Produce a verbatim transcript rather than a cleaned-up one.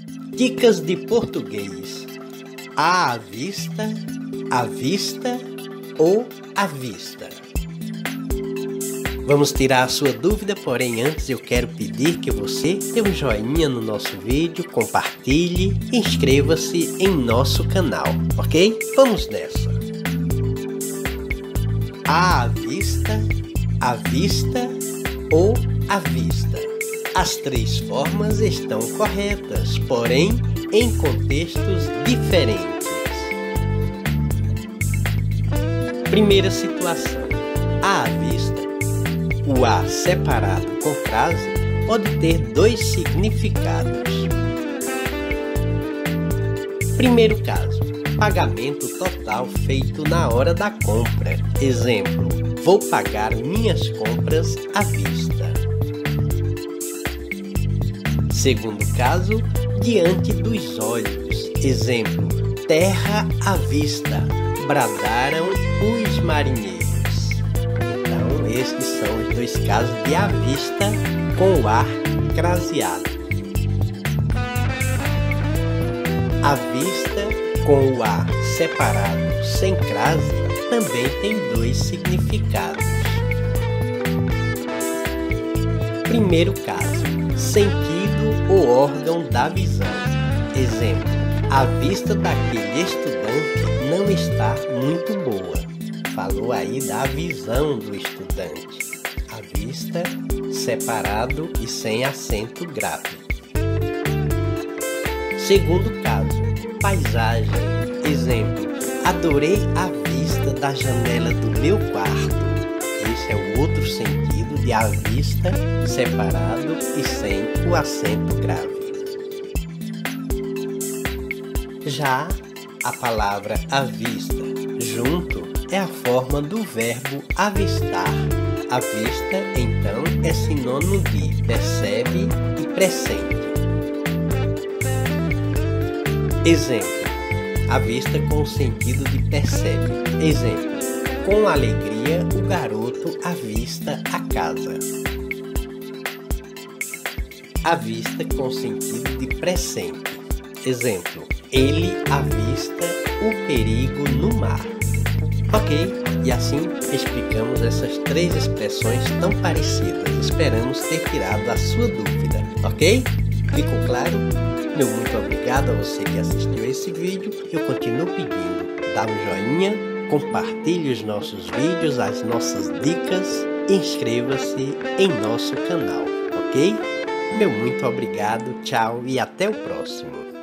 Dicas de português: à vista, à vista ou à vista. Vamos tirar a sua dúvida, porém antes eu quero pedir que você dê um joinha no nosso vídeo, compartilhe e inscreva-se em nosso canal, ok? Vamos nessa! À vista, à vista ou à vista. As três formas estão corretas, porém em contextos diferentes. Primeira situação: à vista. O à separado com frase pode ter dois significados. Primeiro caso: pagamento total feito na hora da compra. Exemplo: vou pagar minhas compras à vista. Segundo caso: diante dos olhos. Exemplo: terra à vista, bradaram os marinheiros. Então, estes são os dois casos de à vista com o ar craseado. À vista com o ar separado sem crase também tem dois significados. Primeiro caso: sentido ou órgão da visão. Exemplo: a vista daquele estudante não está muito boa. Falou aí da visão do estudante. A vista, separado e sem acento grave. Segundo caso: paisagem. Exemplo: adorei a vista da janela do meu quarto. Esse é o outro sentido de à vista, separado e sem o acento grave. Já a palavra à vista junto é a forma do verbo avistar. A vista, então, é sinônimo de percebe e pressente. Exemplo: a vista com o sentido de percebe. Exemplo: com alegria o garoto avista a casa. A vista com o sentido de pressente. Exemplo: ele avista o perigo no mar. Ok, e assim explicamos essas três expressões tão parecidas. Esperamos ter tirado a sua dúvida, ok? Ficou claro? Meu muito obrigado a você que assistiu esse vídeo. Eu continuo pedindo, dá um joinha, compartilhe os nossos vídeos, as nossas dicas, inscreva-se em nosso canal, ok? Meu muito obrigado, tchau e até o próximo.